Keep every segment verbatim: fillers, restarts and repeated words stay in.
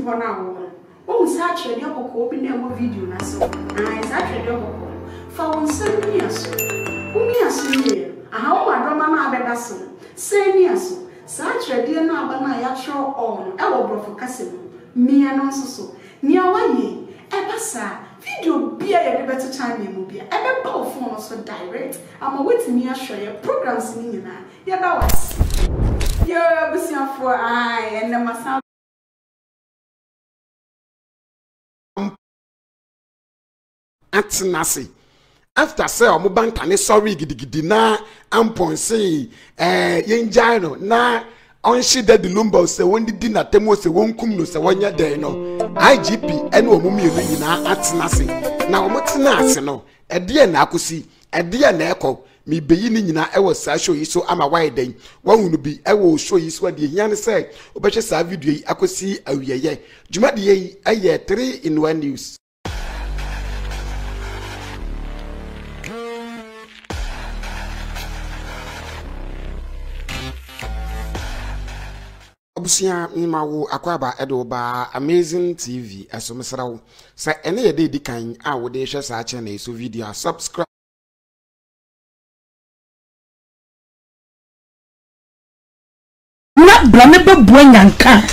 Hona. Oh, such a young open a video na so. I such a young for one seven years. Umi as a how my drama bedasso. Say near so. Such a dear Nabana yatro on our brother Cassim. Me and also so. Near one ye. Ever sa video be a better time in movie. Ever phone so direct. I'm a waiting near show your programs in na. Yeah, that was. You're a busy for I and the massa. Antinasi. After say omo banka ne sorry gidigidi na Ampong say eh yenjano na onshi de Lumba say won di na temo say won kum no say wonya den no I G P ene omo mienu nyina atenase na omo tenase no e de na akosi e de na ekọ mi beyi ni nyina e wo sa show yi so ama why den wahunu bi e wo show yi so de hian say obehwe sa video yi akosi awiyeye juma de yi aye three in one news. Abusia imawo akwaba edoba amazing T V asomsrawo sa ene ye de kan a wo de hwe sa channel so video subscribe na brame bebu nyanka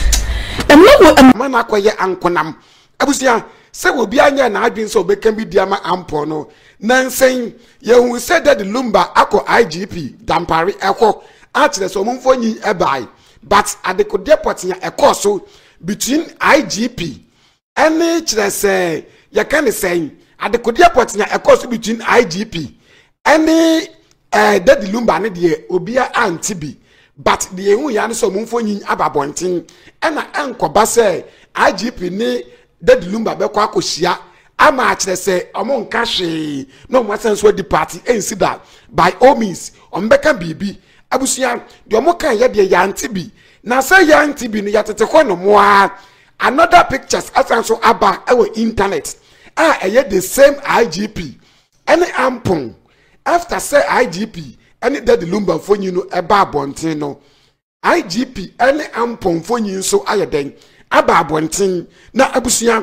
emlo man akoye ankonam abusia se obi anya na adwin so bekan bi diama Ampong no nansen ye hu se de Lumba akọ I G P Dampare ekọ a kire so momfo nyi ebai. But at the depot in a course between I G P and nature say, you can say, at the depot in a course between I G P and the dead Lumba and the Obia and Tibi. But the Yan so Mumfoni Ababontin and an Kobase I G P ne dead Lumba Bequaco Shia. I match they say among cash no more sense where the party ain't see that by all means on Becca B B. Abusia the omoka ye de yantibi na say yantibi no yatete ko no moa another pictures asanso aba our internet ah eye the same I G P any Ampong after say I G P any the Lumba fonyi no eba abonten no I G P any Ampong fonyi so ayeden aba abonten na abusia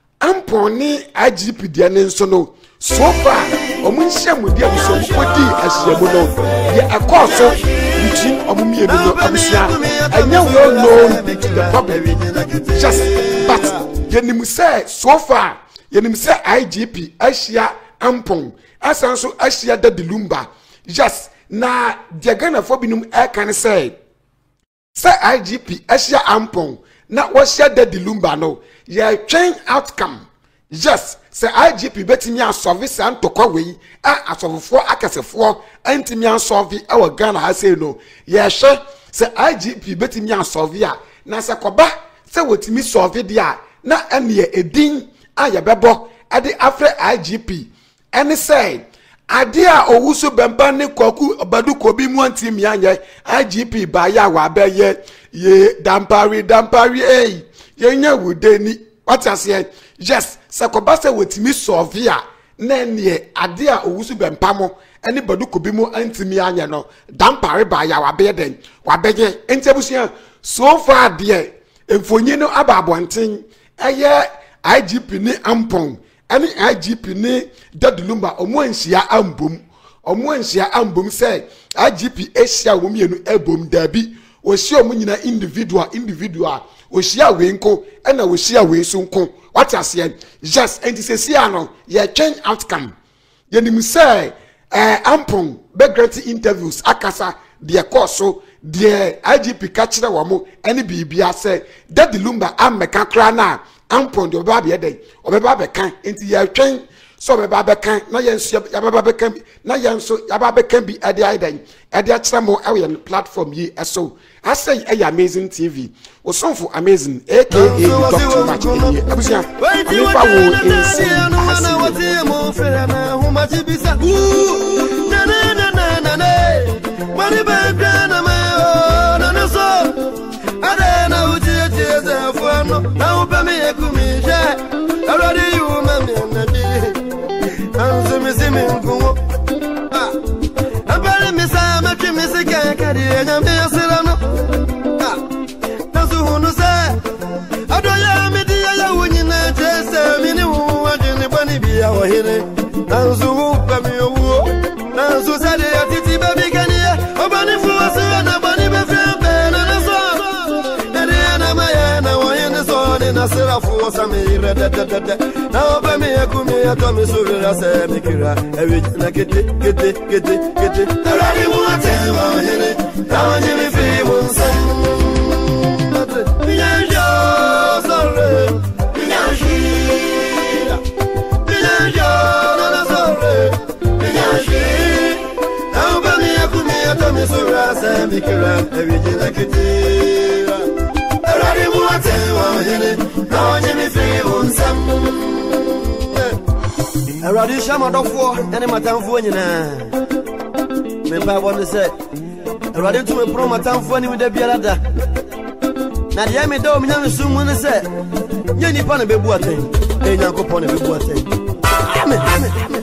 Ampong ni I G P de ne so no so far omunhia mudi abuso mkodi asiamu no ye akoso between omumienu no abusia anya we all know the problem just but yenim say so far yenim say I G P asia Ampong asanso asia da Lumba just na de Ghana for binum e kan say say I G P asia Ampong na wo share da Lumba no ye train outcome. Yes, say I G P betimi an service and to kwa we a asofo akasefo antimi an solve our Ghana ha say no ye hwe say I G P betimi an solve a na say koba say wotimi solve dia na ene edin a ye bebo ade afre I G P ene say ade a owusu bemba ne kwaku obadu kobi mu antimi anye I G P ba ya wa be ye ye dampare dampare eh ye nya wudeni what I say yes sakobase wetimi sovia na ne ade a owusu bempamo ene badu kobi mu antimi anya no Dampare ba ya wa be den wa bege entebusia so far there emfonyi no ababonten eye I G P ni Ampong ene I G P ni Lumba omo anhia ambom omo anhia ambom say I G P asia wo mienu ebom dabi o hia omo nyina individual individual o hia we nko ena o hia we so nko what I say just and this is no ye change outcome ye nim say eh Ampong be grant interviews akasa de course de I G P ka kire wo mo ene bibia say that Lumba am meka kra na Ampong de ba be dey obeba be kan enti ye twen so obeba be kan na ye nso ya baba be kan na ye nso ya baba be kan bi ade aiden ade a kire mo e platform yi eso I say a amazing T V or some for amazing aka you talk too much abusia anifa wo insane na na na na na na mani ba na me na na so ada na uji ti za fo no na uba me ekumi je already you ma me na di anzo me se me nko ah abale me sa ma twi me se ka ka di na me asira no ah nazo hunu se adoya Now, by me, I come here to me, so I say, make it every day. Get it, get it, get it, get it. I already want to tell you, now I'm Jimmy Free one son. Sorry, now, by me, I come here to me, so I say, make it every day. Like it. I already want to tell you, now I'm Jimmy Free one son. I already shot my dog for any my town for you now. Maybe I want to say, I already to a pro my town for you with the Bialada. Now, the Yami Dom, young soon when I said, Yanny Pana be boating, and Uncle Pony be boating. Amen, amen, amen.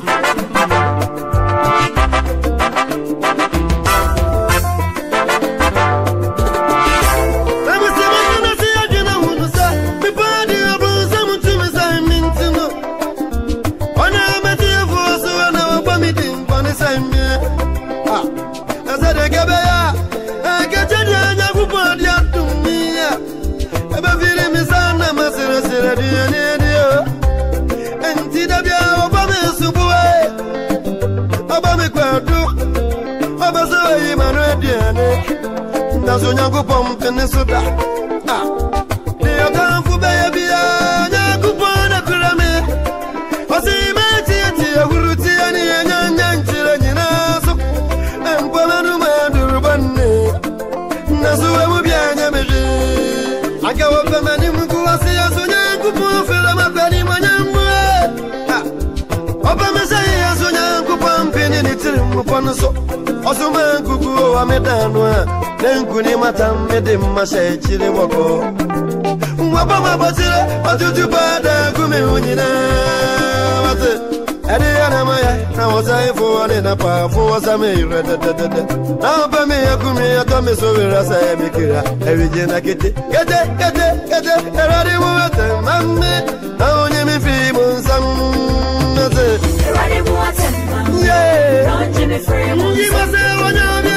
So nyango pom tene soda ah de otan fu baby ah nyango pom na kurame osi meti ti awuruti ani nyanyan chire nyina so empona no manduru banne na so e mu bia nya meji aga wo pe mani mu ku osi so nyango pom fela ma bani manyambu ah oba me sai so nyango pom pini ni tiri mu pon so osuma kuku o amedanu Nenkuni matam mede mashe chile wako Mwaba mabotire Watutu bada kume unyina Wate Edi anamaya Na wasa ifo wane na pafu Wasa meire Na wapa miya kumi Ato misowira sa emikira Ewijina kiti Kete kete kete Eradi muwate mami Na unye mifi munsam Wate Eradi muwate mami Yeah Na unye mifi munsam Yimase wanyabi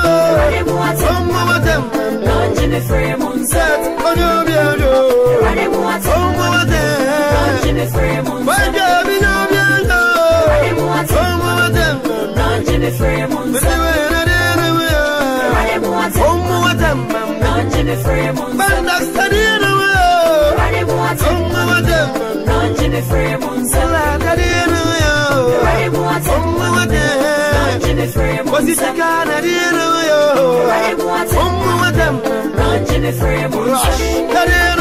Don't Jimmy Free Moonset, on your beard, ready water, oh, mother, don't Jimmy Free Moonset, why, Jabby, no, ready water, oh, mother, don't Jimmy Free Moonset, ready water, oh, mother, don't Jimmy Free Moonset, ready water, oh, mother, don't Jimmy Free Moonset, ready water, oh, mother, don't Jimmy Free Moonset, ready water, oh, mother, don't Jimmy Free Moonset.